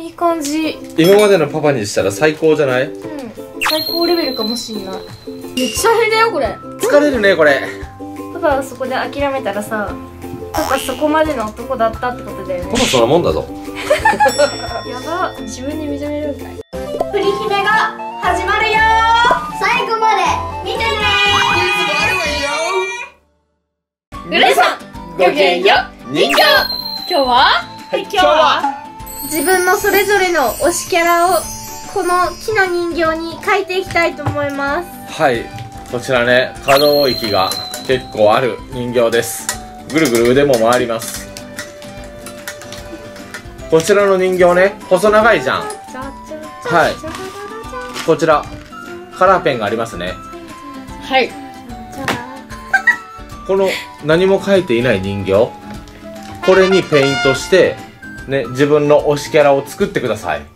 いい感じ。 今までのパパにしたら最高じゃない？ うん、最高レベルかもしんない。めっちゃ変だよこれ。 疲れるねこれ。 パパはそこで諦めたらさ、パパそこまでの男だったってことだよね。 パパそんなもんだぞ。 やば、自分で認めるんかい。プリ姫が始まるよ。最後まで見てねー。うるさんごきげんよ人形。今日は今日は自分のそれぞれの推しキャラをこの木の人形に描いていきたいと思います。 はい、こちらね、可動域が結構ある人形です。ぐるぐる腕も回ります。こちらの人形ね、細長いじゃん。はい、こちらカラーペンがありますね。 はい。 この何も描いていない人形、これにペイントしてね、自分の推しキャラを作ってください。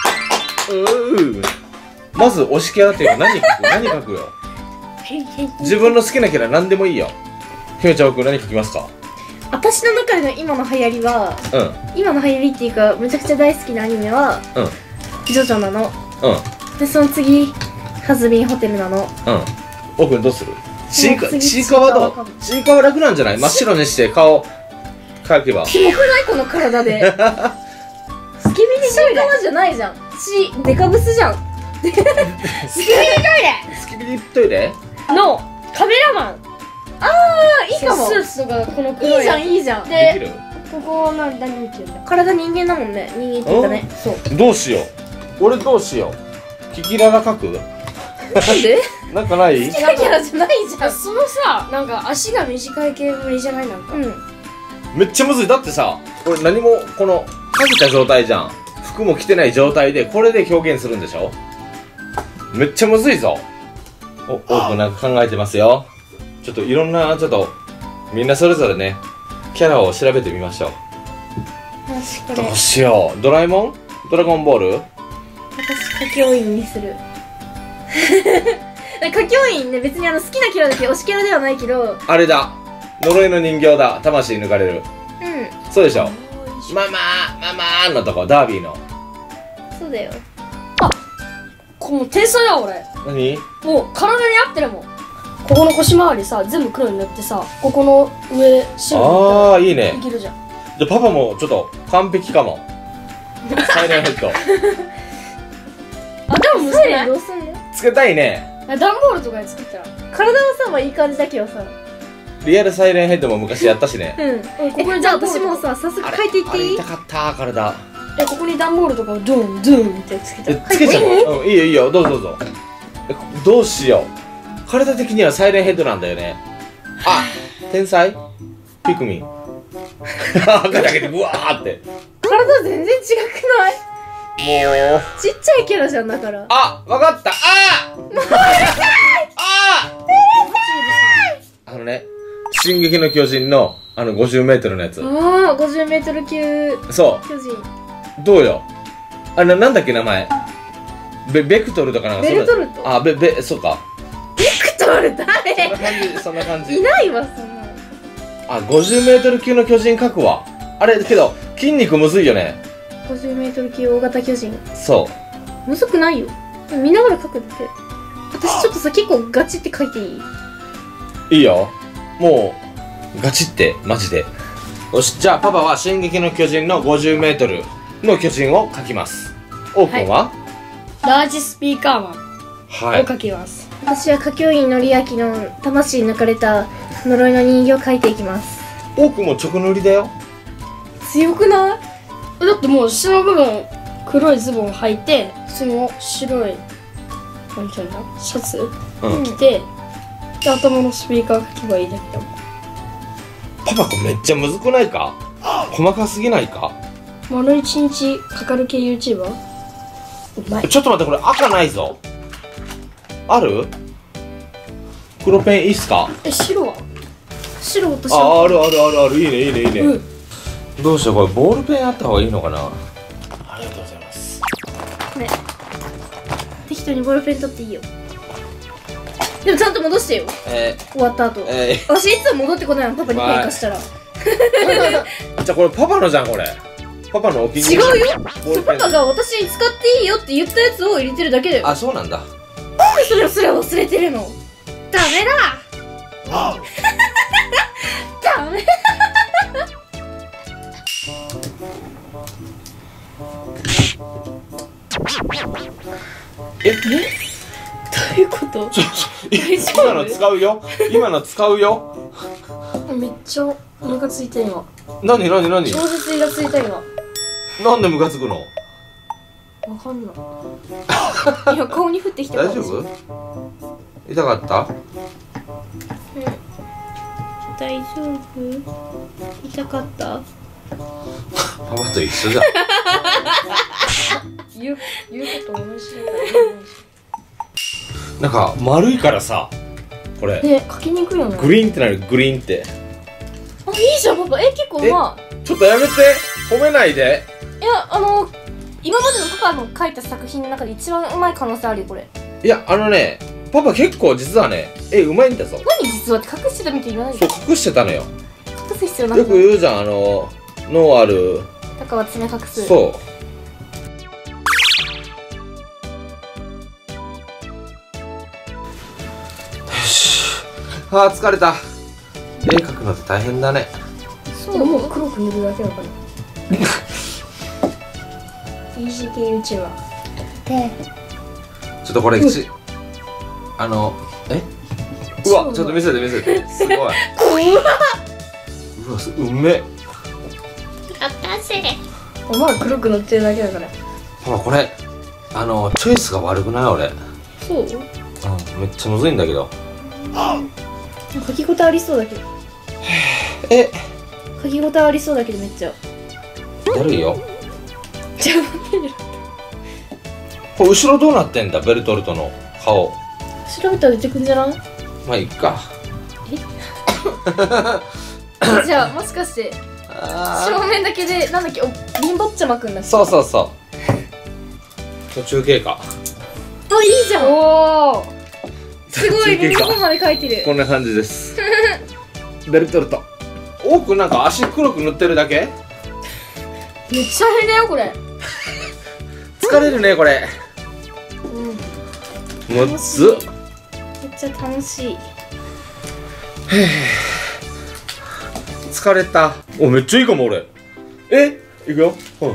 まず推しキャラっていうか何描くよ。自分の好きなキャラ何でもいいよ。ひめちゃん、僕何描きますか？ 私の中での今の流行りは、今の流行りっていうかめちゃくちゃ大好きなアニメは、ジョジョなの。でその次ハズビンホテルなの。 おくんどうする？ちいかわどう？ちいかわ楽なんじゃない？真っ白にして顔描けば。 キモくないこの体で。スキビリちいかわじゃないじゃん。デカブスじゃん。スキビリトイレ。 スキビリトイレのカメラマン。ああ、いいかも。スーツとかこの黒い。いいじゃんいいじゃん。で、ここ何見てるんだ。体人間だもんね。人間って言ったね。そう。 どうしよう。俺どうしよう。キキララ描く？ なんで？ なんかない？ 好きなキャラじゃないじゃん。 そのさ、なんか足が短い系無理じゃない？なんか。 めっちゃむずい。だってさ、俺何もこのかけた状態じゃん。服も着てない状態でこれで表現するんでしょ？めっちゃむずいぞ。おくなんか考えてますよ。ちょっといろんな、みんなそれぞれね、キャラを調べてみましょう。どうしよう。ドラえもん？ドラゴンボール？ 私、歌教員にする。歌教員ね、別に好きなキャラだけど、推しキャラではないけど。 あれだ。呪いの人形だ。魂抜かれる。そうでしょ。ママのとこ、ダービーの。 そうだよ。 あ、もう天才だ俺。 何？ もう体に合ってるもん。ここの腰回りさ、全部黒に塗ってさ、ここの上白に塗ったらいいね。 いけるじゃん。 じゃあパパもちょっと完璧かも。サイレンヘッド。 あ、でもサイレンどうすんの？ つけたいね。 段ボールとかで作ったら。 体はさ、まあいい感じだけどさ。 リアルサイレンヘッドも昔やったしね。 ここにじゃあ私もさ、早速描いていっていい？ 痛かった体。 ここに段ボールとかをドゥンドゥンってつけたら。 つけちゃう。いいよいいよ、どうぞどうぞ。どうしよう。体的にはサイレンヘッドなんだよね。あ、天才ピクミン。赤だけでブワーって。 体全然違くない？ もうちっちゃいキャラじゃんだから。 あ、わかった。もううるさい。進撃の巨人の50メートルのやつ。 50メートル級。 そう。 巨人。 どうよ。なんだっけ名前。ベクトルとかなんか。 ベルトルト。 そうか。 ベクトル誰？ そんな感じ。 いないわ、そんな。 50メートル級の巨人描くわ。あれ、けど、筋肉むずいよね。 50メートル級大型巨人。 そう。 むずくないよ。見ながら描くだけ。私ちょっとさ、結構ガチって描いていい？ いいよ。もう、ガチって、マジで。よし、じゃあパパは進撃の巨人の50メートルの巨人を描きます。オープンは？ ラージスピーカーマンを描きます。 私は歌教員のりあきの魂抜かれた呪いの人形を描いていきます。 オークも直塗りだよ。 強くない？ だってもう下の部分黒いズボン履いて、その白いなんていうんだシャツ着て、で頭のスピーカー描けばいいだけだもん。 パパこれめっちゃむずくないか？細かすぎないか？ 丸1日かかる系 YouTuber？ うまい。 ちょっと待って、これ赤ないぞ。ある？黒ペンいいっすか？ 白は？ 白と白。ある。いいね。どうしよう、これボールペンあった方がいいのかな。ありがとうございます。 ね、適当にボールペン取っていいよ。でもちゃんと戻してよ。終わった後。私いつも戻ってこないの、パパにペン貸したら。 じゃあこれパパのじゃん、これ。 パパのお気に入り違うよ。 ボールペンパパが私使っていいよって言ったやつを入れてるだけだよ。 あ、そうなんだ。 なんでそれ忘れてるの。ダメだ。ダメ。 え、 どういうこと？大丈夫？ 今の使うよ。今の使うよ。 めっちゃムカついた今。 なになになに。 超絶イラついた今。 なんでムカつくの。 わかんない。 今顔に降ってきた。 大丈夫。痛かった。 大丈夫？痛かった？ パパと一緒じゃん。 言うこと同じだから。 なんか丸いからさ、これね、書きにくいよね。 グリーンってなる。グリーンって。 あ、いいじゃんパパ。結構うまちょっとやめて、褒めないで。 い。いや、今までのパパの書いた作品の中で一番うまい可能性あるよこれ。 いや、パパ結構実はね、うまいんだぞ。 何実はって隠してたみたいに言わないそう、 で。 隠してたのよ。 隠す必要なくよく言うじゃん、脳ある。 タカは爪隠す。 そう。あー疲れた。絵描くのって大変だね。 そうもう黒く塗るだけだから。EGK YouTuber。 で、 ちょっとこれうわちょっと見せて見せて。すごい。うわうめえ。 私お前黒く塗ってるだけだから。 パパこれチョイスが悪くない俺。 そう？ めっちゃむずいんだけど。 書き応えありそうだけど。書き応えありそうだけどめっちゃ。 だるいよ。 じゃあこれ後ろどうなってんだ、ベルトルトの顔。 調べたら出てくるんじゃない？ まあいっか。 じゃあもしかして正面だけでなんだっけ、リンボッチャ巻くんだっけ。 そうそうそう。途中経過。 あ、いいじゃん。 おー。 すごい、リンボまで書いてる。 こんな感じです。ベルトルト。多くなんか足黒く塗ってるだけ？ めっちゃ変だよこれ。 疲れるねこれ。むっず。 めっちゃ楽しい。 疲れた。お、めっちゃいいかも俺。いくよ。 わ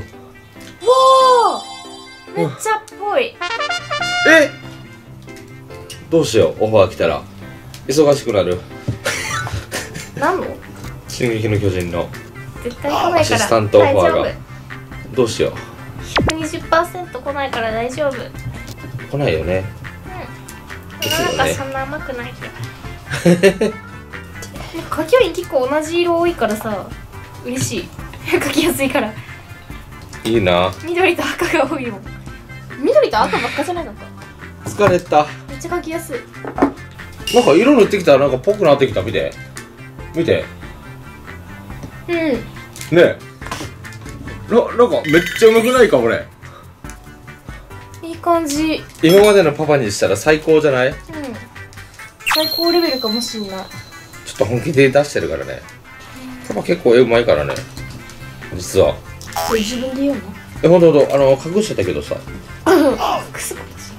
ー、めっちゃっぽい。 どうしよう、オファー来たら忙しくなる。 何の？ 進撃の巨人の絶対来ないからアシスタントオファーが大丈どうしよ夫。120% 来ないから大丈夫。 う。来ないよね。ですよねなんかそんな甘くないけど。書きより結構同じ色多いからさ、嬉しい。書きやすいから。 いいな。 緑と赤が多いもん。緑と赤ばっかじゃなかった。 疲れた。 めっちゃ書きやすい。 なんか色塗ってきたらなんかぽくなってきた。見て見て。 うん。 ねえ、なんかめっちゃうまくないか俺。 いい感じ。 今までのパパにしたら最高じゃない？ うん。最高レベルかもしんない。 ちょっと本気で出してるからね。パパ結構絵うまいからね実は。 それ自分で言うの？ ほんと隠してたけどさ。 隠すことし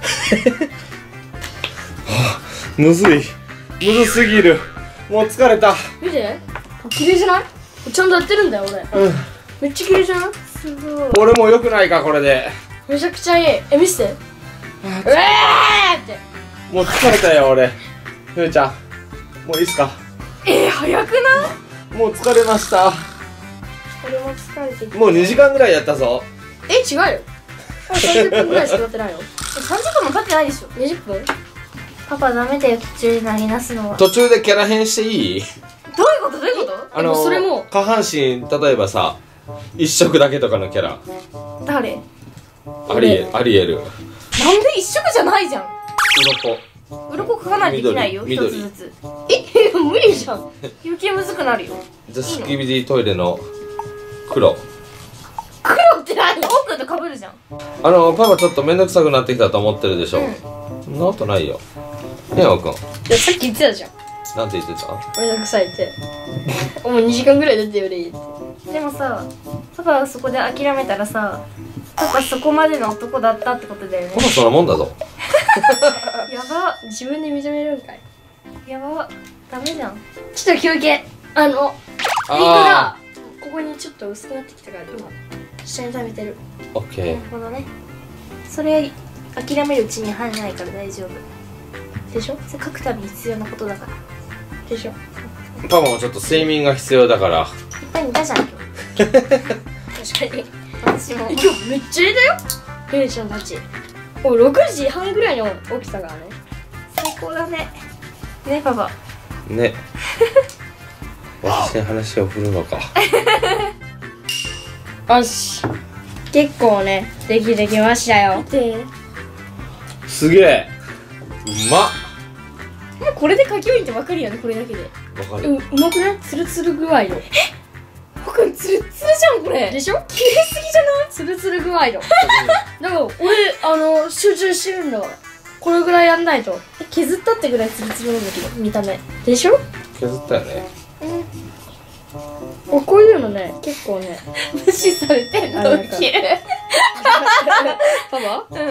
むずい。むずすぎる。もう疲れた。 見て、綺麗じゃない？ちゃんとやってるんだよ俺。めっちゃ綺麗じゃない？ すごい。 俺も良くないかこれで。 めちゃくちゃいい。見せて。ってもう疲れたよ俺。ふーちゃんもういいっすか？ 早くない？ もう疲れました。 俺も疲れてきた。 もう2時間ぐらいやったぞ。 違うよ。30分ぐらいしかやってないよ。 30分も経ってないでしょ。 20分？ パパダメだよ、途中で投げ出すのは。 途中でキャラ変していい？ どういうこと？どういうこと？ もそれも下半身例えばさ一色だけとかのキャラ。 誰？ アリエル。 なんで一色じゃないじゃん。 鱗。 鱗書かないといけないよ、一緑つずつ。 無理じゃん。 余計むずくなるよ。 じゃあスキビディトイレの黒。 黒って何？奥と被るじゃん。 パパちょっとめんどくさくなってきたと思ってるでしょ。そんなことないよねえおくん。 いやさっき言ってたじゃん。 なんて言ってた？ めんどくさいってもう2時間ぐらい出てよりでもさ、パパがそこで諦めたらさ、パパそこまでの男だったってことだよね。 パパそんなもんだぞ。 やば、 自分で認めるんかい。 やば、ダメじゃん。 ちょっと休憩。リンクがここにちょっと薄くなってきたから今下に食べてる。 オッケー。 なるほどね。それ諦めるうちに入らないから大丈夫でしょ。それ書くたびに必要なことだからでしょ。 パパもちょっと睡眠が必要だから。 いっぱい見たじゃん今確かに。 日。私も今日めっちゃいいだよ。ゆりちゃんたち。6時半ぐらいに起きたからね。 最高だね。ねパパ。 ね。私に話を振るのか。 よし。結構ね、できましたよ。 見て。 すげえ。うまっ。 もうこれで書き終えてわかるよね、これだけで。 わかる。 うまくない？ツルツル具合の。 ほくんツルツルじゃんこれ。 でしょ？綺麗すぎじゃない？ツルツル具合の。だから俺集中してるんだから。これぐらいやんないと。 削ったってぐらいツルツルなんだけど見た目。 でしょ？ 削ったよね。 こういうのね、結構ね。 無視されてんのウケる。 パパ？ パ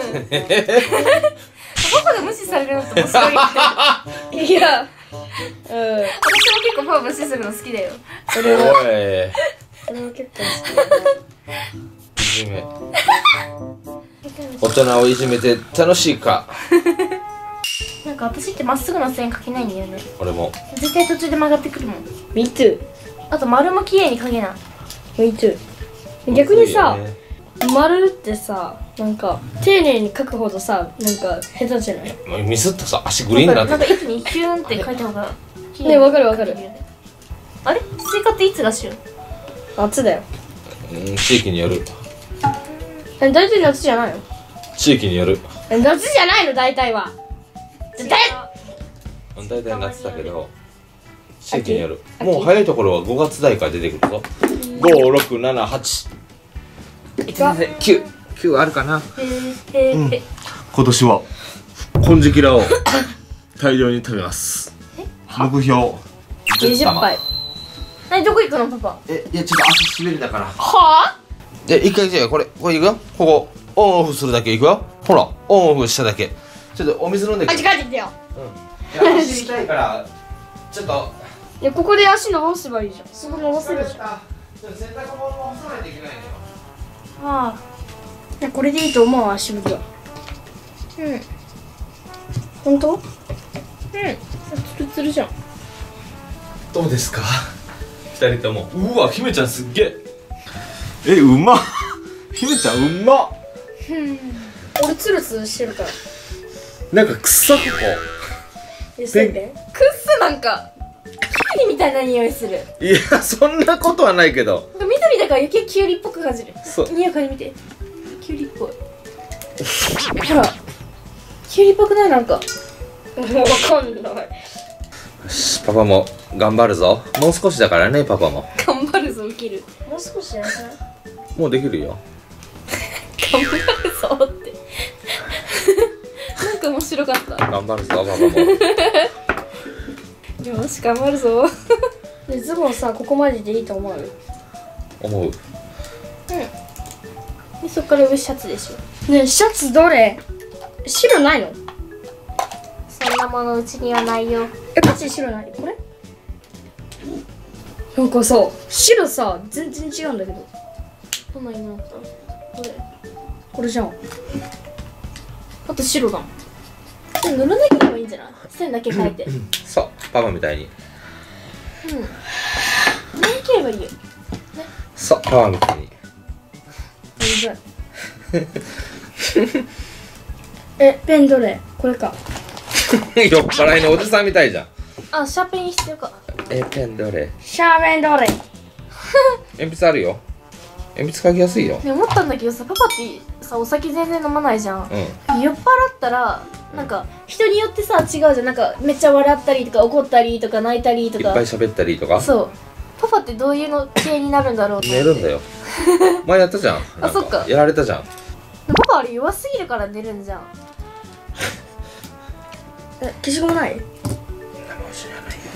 パが無視されるのって面白い。 いや、 私も結構パパ無視するの好きだよ。 おい。 俺も結構いじめ。大人をいじめて楽しいか。 なんか私ってまっすぐの線描けないんだよね。 俺も。 絶対途中で曲がってくるもん。 好き。Me too。 あと丸も綺麗に描けない。 Me too。逆にさ、 いいよね丸ってさ、なんか丁寧に描くほどさ、なんか下手じゃない？ もうミスったさ、足グリーンになってなんか一気にヒューンって描いた方が綺麗。 ね、わかるわかる。 あれスイカっていつが旬？ 夏だよ。 地域による。 大体夏じゃないの？ 地域による。 夏じゃないの大体は。 大体夏だけど、地域による。 秋もう早いところは5月台から出てくるぞ。5、6、7、8。9あるかな。今年は金色らを大量に食べます。目標 20杯。 何どこ行くのパパ？ いやちょっと足滑りだから。 は一回じゃあこれいくよ。ここオンオフするだけいくよ。ほらオンオフしただけ。ちょっとお水飲んでくる。 帰ってきてよ。 いや足痛いからちょっと。 いや、ここで足伸ばせばいいじゃん。すぐ伸ばせるじゃん。 ちょっと洗濯物も干さないといけないんだよ。 あ。 いや、これでいいと思うわ、足拭きは。本当？ツルツルじゃん。 どうですか二人とも。うわ、姫ちゃんすっげえ。うまっ。姫ちゃんうまっ。 俺ツルツルしてるから。 なんか臭くこせんべい？ くっすなんかキュウリみたいな匂いする。 う。いや、そんなことはないけど。 なんか緑だから余計キュウリっぽく感じる。 そう。 匂い嗅いでみて。キュウリっぽい。ほらキュウリっぽくない？なんかもうわかんない。 よし、パパも頑張るぞ。もう少しだからね、パパも。 頑張るぞ起きる。 もう少しやらない？ もうできるよ。 頑張るぞってなんか面白かった。 頑張るぞ、パパも。 よし頑張るぞ。 で、ズボンさ、ここまででいいと思う？ 思う。 でそっから上シャツでしょ。 ねえ、シャツどれ？白ないの？ そんなものうちにはないよ。 マジで白ない？これ？なんかさ、白さ、全然違うんだけど。 どんな色だった？これこれじゃん。 あと白だもん。それ塗らなければいいんじゃない？線だけ描いて。 そう、パパみたいに。 塗らなければいいよ。 そう、パパみたいに。 ペンどれ？これか。 酔っ払いのおじさんみたいじゃん。 あ、シャーペン必要か。 ペンどれ？ シャーペンどれ？ 鉛筆あるよ。鉛筆書きやすいよ。 ね、思ったんだけどさ、パパってさ、お酒全然飲まないじゃん。酔っ払ったら、なんか人によってさ違うじゃん。なんかめっちゃ笑ったりとか怒ったりとか泣いたりとか。 いっぱい喋ったりとか。 そう。パパってどういうの系になるんだろうと思って。 寝るんだよ。前やったじゃん。 あ、そっか。 やられたじゃん。 パパあれ弱すぎるから寝るんじゃん。 消しゴムない？ そんなもん知らないよ。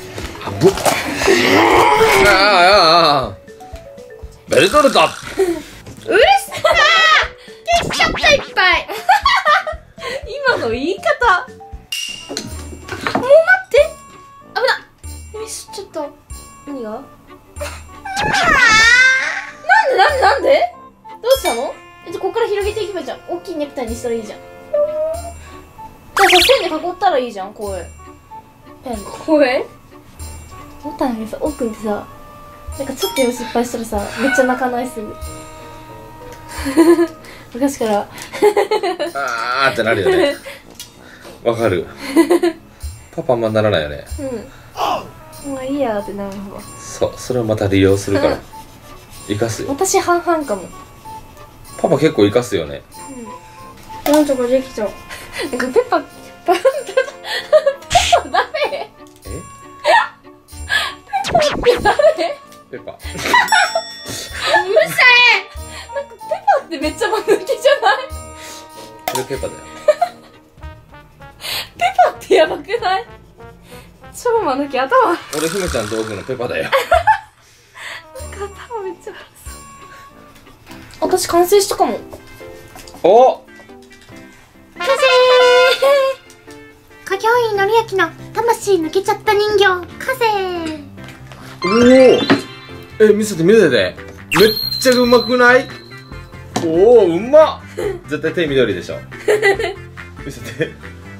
ベルトルト。 うるさー消しちゃったいっぱい今の言い方。もう待って、危な。ミスっちゃった。何がなんでどうしたの？じゃあここから広げていけばいいじゃん。大きいネクタイにしたらいいじゃん。じゃあさ、線で囲ったらいいじゃん、こういうペンで。 これ思ったんだけどさ、奥ってさ、なんかちょっとでも失敗したらさ、めっちゃ泣かないすぐ昔からあーってなるよね。わかる。パパあんまならないよね。 もういいやーってなるのが。 そう、それをまた利用するから生かすよ。 私半々かも。 パパ結構生かすよね。 なんとかできた。 なんかペッパダメ。 ペッパうるさい。なんかペッパってめっちゃ間抜けじゃない？ これペッパだよ。 ペッパってやばくない？超間抜け。頭俺姫ちゃん道具のペッパだよ。 なんか頭めっちゃ悪そう。私完成したかも。 おっ、 完成歌教員のりあきの魂抜けちゃった人形完成。 おお、見せて見せて。めっちゃうまくない？おお、うまっ。絶対手緑でしょ。見せて。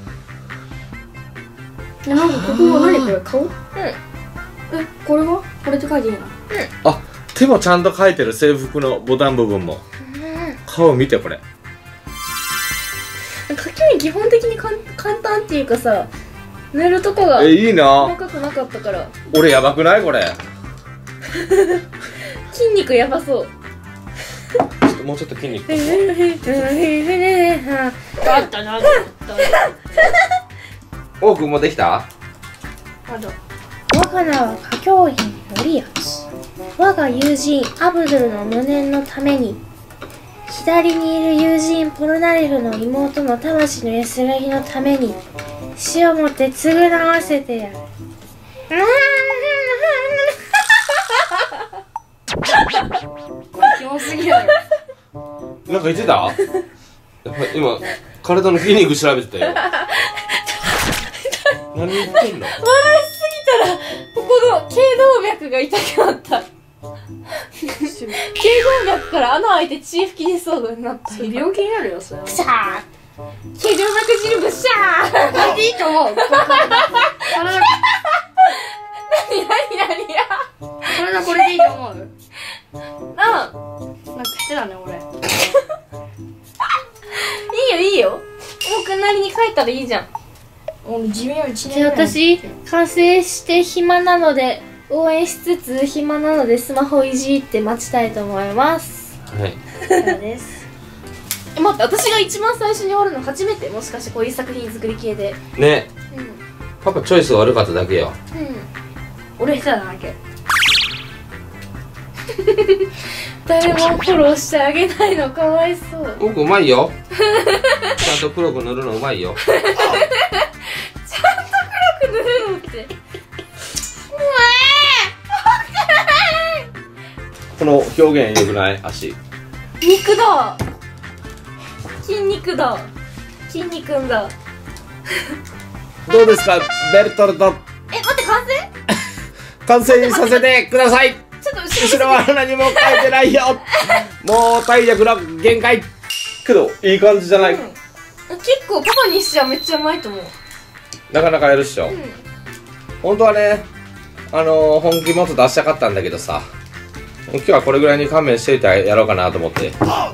なんかここは何これ、顔？これはこれって書いていいの？ あ、手もちゃんと描いてる。制服のボタン部分も。顔見てこれ。 書き目基本的に簡単っていうかさ、塗るとこがいいな。 細かくなかったから。 俺やばくないこれ。 筋肉やばそう。 もうちょっと筋肉。 あったな。 おうくんもできた？ 我が名は歌教員のりあき。我が友人アブドゥルの無念のために、左にいる友人ポルナレルの妹の魂の安らぎのために、死をもって償わせてやる。 キモすぎやろ。 なんか言ってた？やっぱ今体の筋肉調べてたよ。何言ってんの？ 笑いすぎたらここの頸動脈が痛くなった。頸動脈から穴開いて血吹き出そうになった。 病気になるよ、それは。 シャー頸動脈汁ブシャー。 これでいいと思う。体これでいいと思う。なんかしてたね、俺。 いいよ。もうくんなりに書いたらいいじゃん。 俺自分より1年じゃあ私完成して暇なので応援しつつ暇なのでスマホいじって待ちたいと思います。 はい。 そうです。待って、私が一番最初に終わるの初めて？もしかしてこういう作品作り系で。 ね。パパチョイスが悪かっただけよ。 俺下手なだけ。 誰もフォローしてあげないのかわいそう。 僕うまいよ。ちゃんと黒く塗るのうまいよ。 ちゃんと黒く塗るのって。 この表現良くない？足。 肉だ。筋肉だ。筋肉んだ。 どうですか、ベルトルト。 待って、完成？ 完成にさせてください。 ちょっと後ろは何も書いてないよ。もう体力の限界。けどいい感じじゃない？ 結構パパにしちゃめっちゃうまいと思う。 なかなかやるっしょ。本当はね、本気もっと出したかったんだけどさ、今日はこれぐらいに勘弁していたらやろうかなと思って。はい、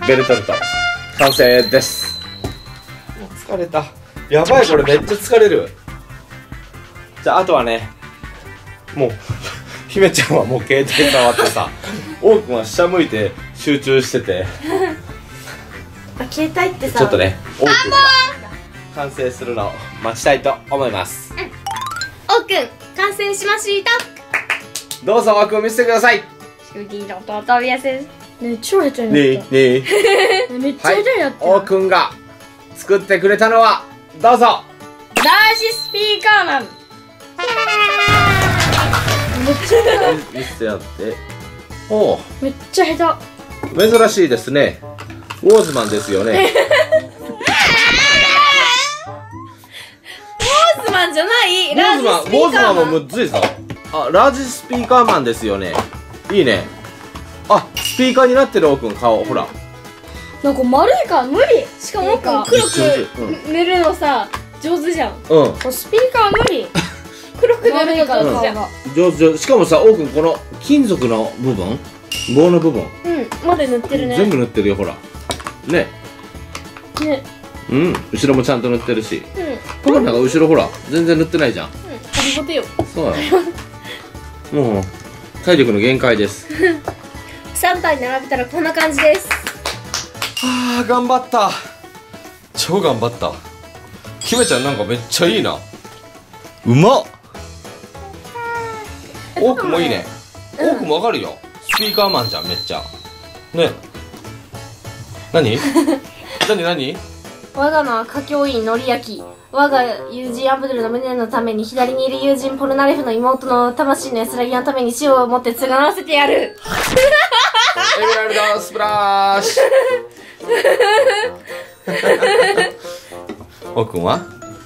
ベルトルト完成です。もう疲れた。やばい、これめっちゃ疲れる。じゃああとはね、もう姫ちゃんはもう携帯触ってさ、王くんは下向いて集中してて携帯ってさ、 ちょっとね、王くんが完成するのを待ちたいと思います。 王くん完成しました。 どうぞ王くん見せてください。 ね、超下手になった。 ねえねえめっちゃ下手になった。 王くんが作ってくれたのはどうぞ。 男子スピーカーマン。 見せてやって。おお、 めっちゃ下珍しいですね。ウォーズマンですよね。 ウォーズマンじゃない。 ウォーズマン、ウォーズマンもむずいぞ。あ、ラージスピーカーマンですよね。いいね。あ、スピーカーになってる、おうくん顔、ほら。 なんか丸いから無理。 しかも奥黒く塗るのさ上手じゃん。 スピーカー無理。 黒く塗るの上手じゃん。 上手。しかもさ、おうくんこの金属の部分、棒の部分、 まで塗ってるね。 全部塗ってるよ、ほら。ね。 ね。 後ろもちゃんと塗ってるし。パパなんか後ろほら、全然塗ってないじゃん。 ありごてよ。 そうよ。もう体力の限界です。 3体並べたらこんな感じです。 はあ、頑張った。超頑張った。ひめちゃんなんかめっちゃいいな。うまっ。多くもいいね。多くもわかるよ。スピーカーマンじゃん、めっちゃ。ね。何何我が名は歌教員のりやき。我が友人アブドゥルの胸のために、左にいる友人ポルナレフの妹の魂の安らぎのために死を持って償わせてやる。 エメラルドスプラッシュ。おうくんは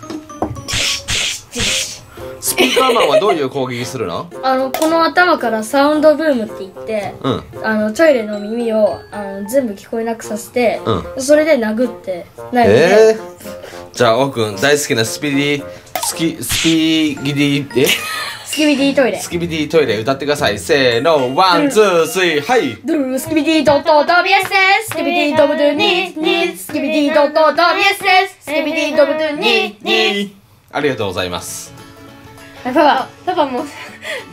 スピーカーマンはどういう攻撃するの？ この頭からサウンドブームって言って、トイレの耳を全部聞こえなくさせて、それで殴ってなるので、 じゃあおうくん大好きなスキビディスキビディトイレ。 スキビディトイレ歌ってください。せーの、ワン、ツー、スリー、はい。 ドゥルスキビディドットドビエスです。スキビディドブドゥニーニー。スキビディドットドビエスです。スキビディドブドゥニーニー。 ありがとうございます。 パパも。 エリザベス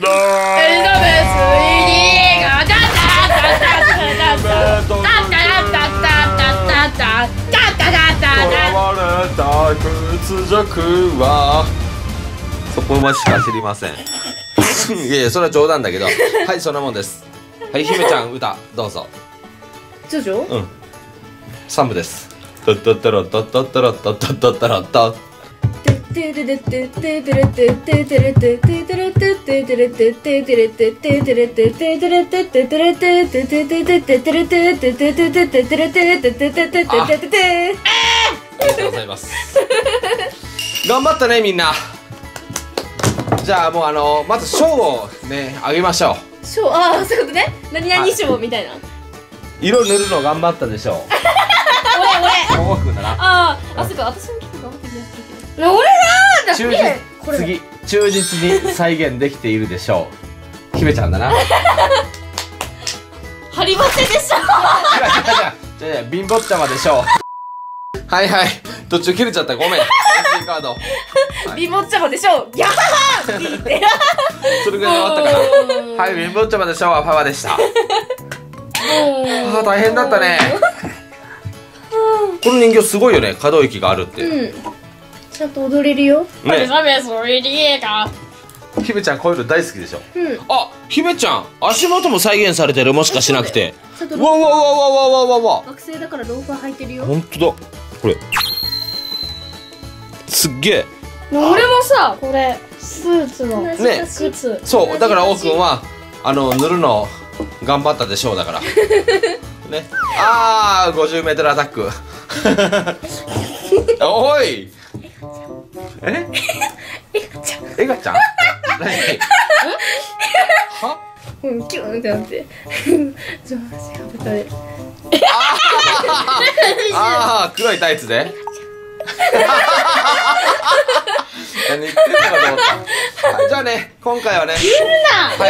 イがダダダダダダダダダダダ屈辱はそこまでしか知りません。いやいや、それは冗談だけど。はい、そんなもんです。はい、ひめちゃん歌どうぞ。 ジョジョ 3部です。トットットロットットットロットットットットロット。ありがとうございます。頑張ったね、みんな。じゃあもうまず賞をねあげましょう。 賞、ああそういうことね。何々賞みたいな。 色塗るの頑張ったでしょう。 俺おうくんだな。 あそうか、私も結構頑張ってやってるけど。 俺が忠実に再現できているでしょう。ひめちゃんだな。 ハリボテでしょ。 じゃあ貧乏ちゃまでしょう。はいはい、途中切れちゃった、ごめん。SD カード。 貧乏ちゃまでしょ。ギャーって言って。 それぐらいで終わったかな。はい、貧乏ちゃまでしょうはパパでした。大変だったね。この人形すごいよね、可動域があるって。 ちゃんと踊れるよ。 エリザベスイリが。 ひめちゃんこういうの大好きでしょ。あ、ひめちゃん足元も再現されてる、もしかしなくて。わわわわわわわわ。 学生だからローファー履いてるよ。 本当だ。これすっげえ。 俺もさ、これスーツの靴。 そうだからおうくんは塗るの頑張ったでしょうだから。ね。ああ、50m アタック。おい。エガちゃん。何？は？ キュンってなって。 ああ、黒いタイツで。何言ってんのかと思った。じゃあね、今回はね。はい。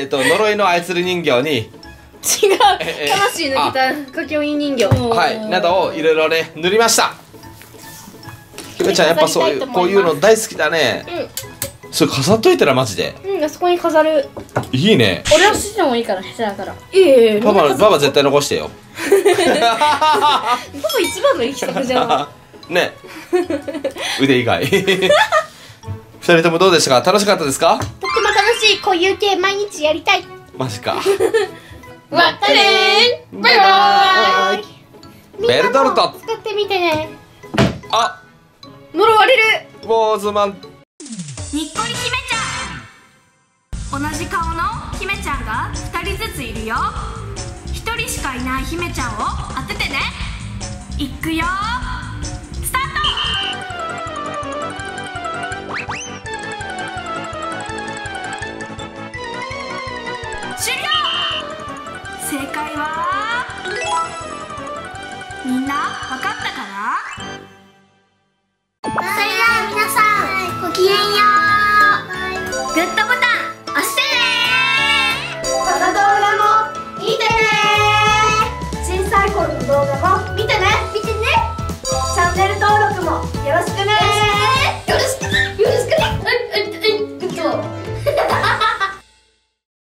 呪いの操り人形に。 違う。魂抜けた歌教員人形。 はい。などをいろいろね塗りました。ひめちゃんやっぱそういうこういうの大好きだね。それ飾っといたらマジで。 あそこに飾る。 いいね。 俺はしてもいいから、下手だから。 パパ絶対残してよ。 パパ一番の力作じゃん。 ね。腕以外。二人ともどうでしたか？楽しかったですか？ とっても楽しい。こういう系毎日やりたい。 マジか。 またねー。バイバーイ。 ベルトルト使ってみてね。 あ、 呪われる。 ウォーズマン。 にっこり姫じ顔の姫ちゃんが2人ずついるよ。1人しかいない姫ちゃんを当ててね。いくよ、スタート。終了。正解はみんなわかったかな？それでは皆さんごきげんよう。グッドボタン押してね。この動画も見てね。小さい頃の動画も見てね。チャンネル登録もよろしくね。